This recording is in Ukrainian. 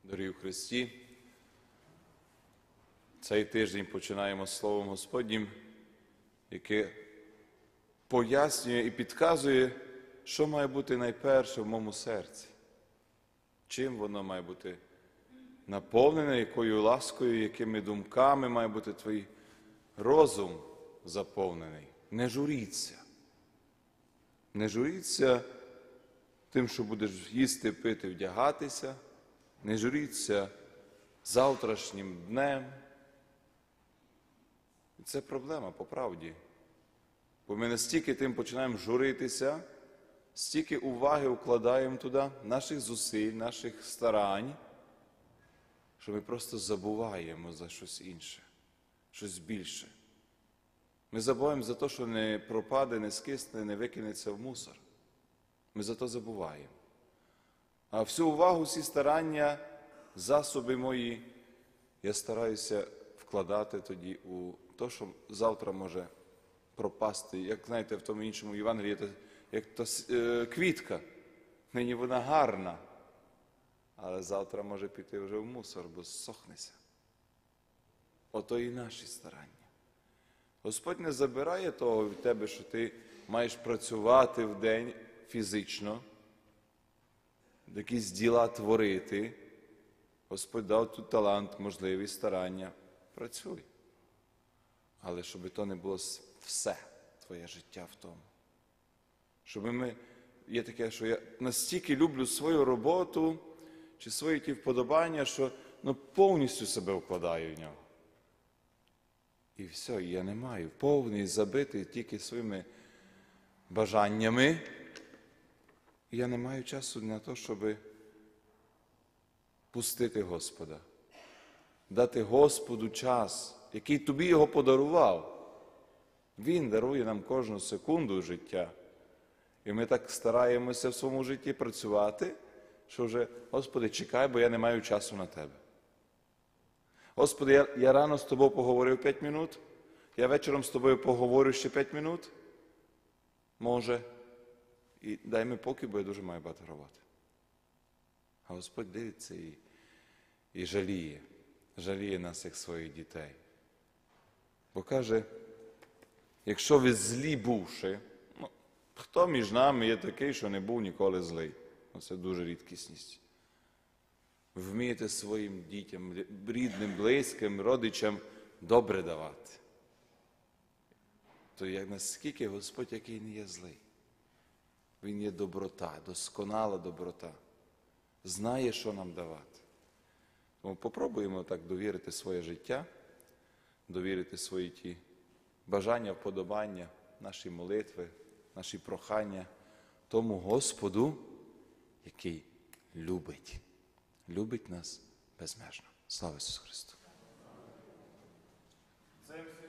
Дорогі в Христі, цей тиждень починаємо з Словом Господнім, яке пояснює і підказує, що має бути найперше в моєму серці. Чим воно має бути наповнене, якою ласкою, якими думками має бути твій розум заповнений. Не журіться. Не журіться тим, що будеш їсти, пити, вдягатися. Не журіться завтрашнім днем. І це проблема, по правді. Бо ми настільки тим починаємо журитися, стільки уваги вкладаємо туди, наших зусиль, наших старань, що ми просто забуваємо за щось інше, щось більше. Ми забуваємо за те, що не пропаде, не скисне, не викинеться в мусор. Ми за то забуваємо. А всю увагу, всі старання, засоби мої, я стараюся вкладати тоді у те, що завтра може пропасти. Як, знаєте, в тому іншому Євангелії, як то квітка. Нині вона гарна, але завтра може піти вже в мусор, бо зсохнеться. Ото і наші старання. Господь не забирає того від тебе, що ти маєш працювати вдень фізично, якісь діла творити. Господь дав тут талант, можливість, старання. Працюй. Але щоб то не було все твоє життя в тому. Є таке, що я настільки люблю свою роботу, чи свої ті вподобання, що повністю себе вкладаю в нього. І все, і я не маю. Повний, забитий тільки своїми бажаннями. І я не маю часу на те, щоб пустити Господа. Дати Господу час, який тобі його подарував. Він дарує нам кожну секунду життя. І ми так стараємося в своєму житті працювати, що вже, Господи, чекай, бо я не маю часу на Тебе. Господи, я рано з Тобою поговорив 5 минут, я вечором з Тобою поговорю ще 5 минут. Може, і дай мені поки, бо я дуже маю багато роботи. А Господь дивиться і жаліє нас, як своїх дітей. Бо каже, якщо ви злі бувши, хто між нами є такий, що не був ніколи злий? Це дуже рідкісність. Вмієте своїм дітям, рідним, близьким, родичам добре давати. То як наскільки Господь, який не є злий. Він є доброта, досконала доброта. Знає, що нам давати. Тому попробуємо так довірити своє життя, довірити свої ті бажання, вподобання, наші молитви, наші прохання тому Господу, який любить нас безмежно. Слава Ісусу Христу!